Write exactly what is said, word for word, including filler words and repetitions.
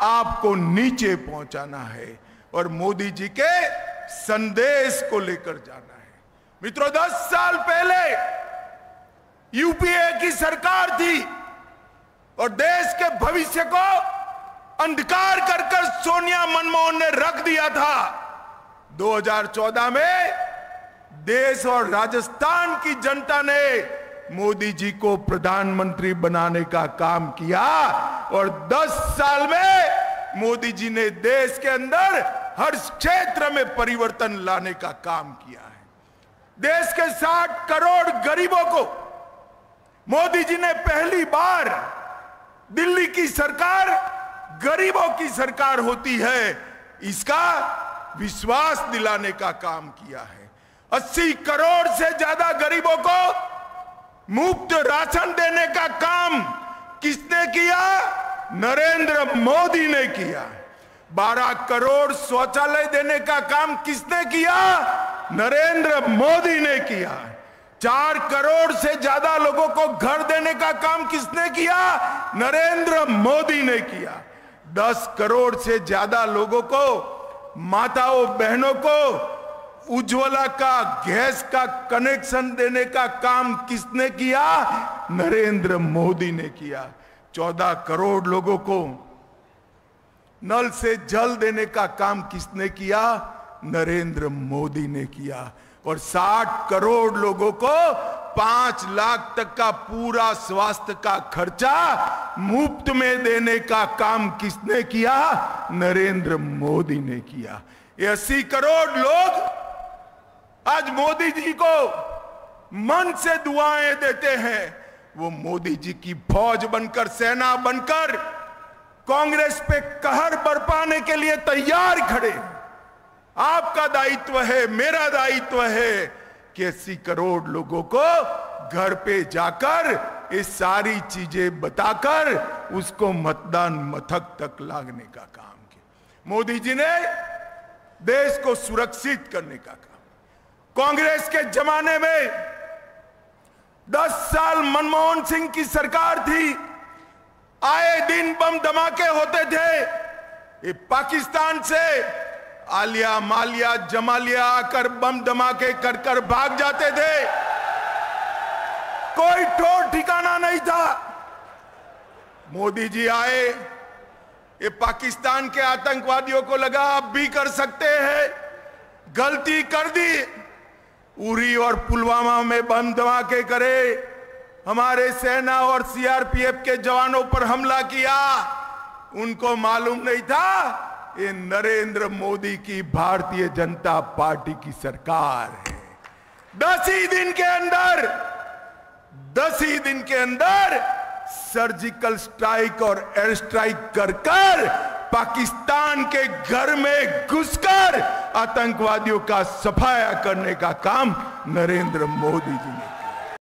आपको नीचे पहुंचाना है और मोदी जी के संदेश को लेकर जाना है। मित्रों, दस साल पहले यूपीए की सरकार थी और देश के भविष्य को अंधकार कर कर सोनिया मनमोहन ने रख दिया था। दो हज़ार चौदह में देश और राजस्थान की जनता ने मोदी जी को प्रधानमंत्री बनाने का काम किया और दस साल में मोदी जी ने देश के अंदर हर क्षेत्र में परिवर्तन लाने का काम किया है। देश के साठ करोड़ गरीबों को मोदी जी ने पहली बार, दिल्ली की सरकार गरीबों की सरकार होती है, इसका विश्वास दिलाने का काम किया है। अस्सी करोड़ से ज्यादा गरीबों को मुफ्त राशन देने का काम किसने किया? नरेंद्र मोदी ने किया। बारह करोड़ शौचालय देने का काम किसने किया? नरेंद्र मोदी ने किया। चार करोड़ से ज्यादा लोगों को घर देने का काम किसने किया? नरेंद्र मोदी ने किया। दस करोड़ से ज्यादा लोगों को, माताओं बहनों को उज्ज्वला का गैस का कनेक्शन देने का काम किसने किया? नरेंद्र मोदी ने किया। चौदह करोड़ लोगों को नल से जल देने का काम किसने किया? नरेंद्र मोदी ने किया। और साठ करोड़ लोगों को पांच लाख तक का पूरा स्वास्थ्य का खर्चा मुफ्त में देने का काम किसने किया? नरेंद्र मोदी ने किया। ये अस्सी करोड़ लोग आज मोदी जी को मन से दुआएं देते हैं। वो मोदी जी की फौज बनकर, सेना बनकर कांग्रेस पे कहर बरपाने के लिए तैयार खड़े। आपका दायित्व है, मेरा दायित्व है कि अस्सी करोड़ लोगों को घर पे जाकर ये सारी चीजें बताकर उसको मतदान मथक तक लाने का काम किया। मोदी जी ने देश को सुरक्षित करने का काम। कांग्रेस के जमाने में दस साल मनमोहन सिंह की सरकार थी, आए दिन बम धमाके होते थे। ये पाकिस्तान से आलिया मालिया जमालिया आकर बम धमाके कर कर भाग जाते थे, कोई ठोर ठिकाना नहीं था। मोदी जी आए, ये पाकिस्तान के आतंकवादियों को लगा अब भी कर सकते हैं, गलती कर दी। उरी और पुलवामा में बम धमाके करे, हमारे सेना और सीआरपीएफ के जवानों पर हमला किया। उनको मालूम नहीं था ये नरेंद्र मोदी की भारतीय जनता पार्टी की सरकार है। दस ही दिन के अंदर दस ही दिन के अंदर सर्जिकल स्ट्राइक और एयर स्ट्राइक कर कर पाकिस्तान के घर में घुसकर आतंकवादियों का सफाया करने का काम नरेंद्र मोदी जी ने किया।